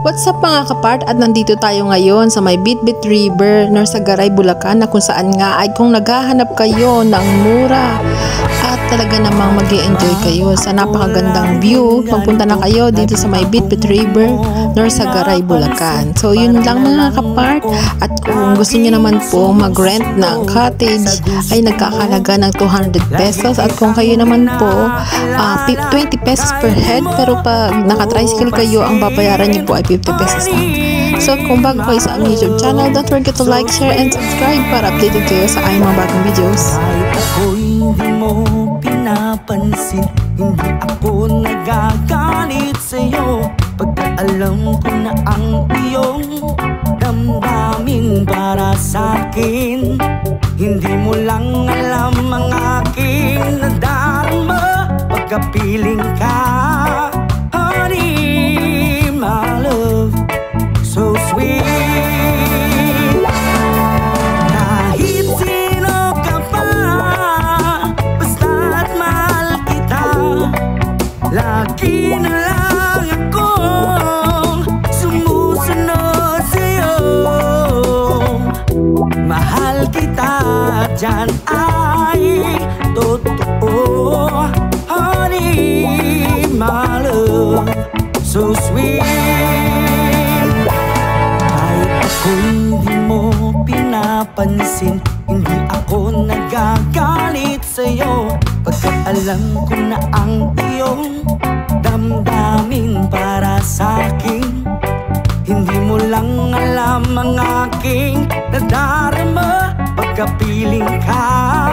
What's up mga kapart, at nandito tayo ngayon sa may Bitbit River, Norsagaray, Bulacan, na kung saan nga ay kung naghahanap kayo ng mura at talaga namang mag-i-enjoy kayo sa napakagandang view, magpunta na kayo dito sa may Bitbit River, Norsagaray, Bulacan. So yun lang mga kapart, at kung gusto niyo naman po mag-rent ng cottage ay nagkakalaga ng 200 pesos, at kung kayo naman po 20 pesos per head, pero pag naka-tricycle kayo ang babayaran niyo po ay 50 pesos lang. So kung bago kayo sa aming YouTube channel, don't forget to like, share, and subscribe para updated kayo sa aming mga bagong videos. Kahit ako'y hindi mo pinapansin, hindi ako nagagalit sa'yo, pagkat alam ko na ang iyong damdamin para sa'kin. Hindi mo lang alam ang aking nadarama pagkapiling ka. Honey, my love, so sweet. Kahit sino ka pa, basta't mahal kita, lagi na lang akong sumusunod sa'yo. Mahal kita, dyan ay totoo. Honey, my love, so sweet. Kahit ako'y hindi mo pinapansin, hindi ako nagagalit sa'yo, pagkat alam ko na ang iyong damdamin para sa'kin. Hindi mo lang alam ang aking nadarama pagkapiling ka.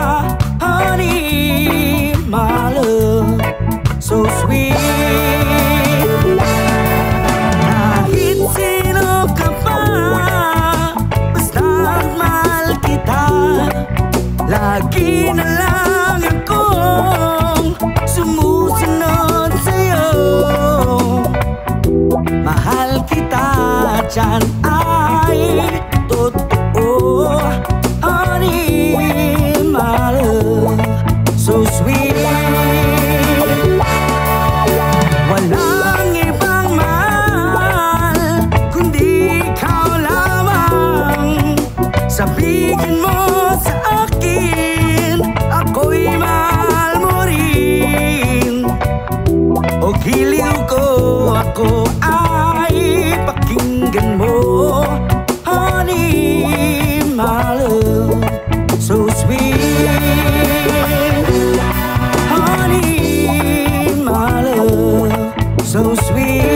Honey, my love, so sweet. Kahit sino ka pa, basta't mahal kita, lagi na lang akong sumusunod sa'yo. Mahal kita, dyan ay totoo. Honey, my love, so sweet. Walang ibang mahal kundi ikaw lamang. Sabihin mo sa akin, ako'y mahal mo rin. O giliw ko, ako ay pakinggan mo. Honey, my love, so sweet. Honey, my love, so sweet.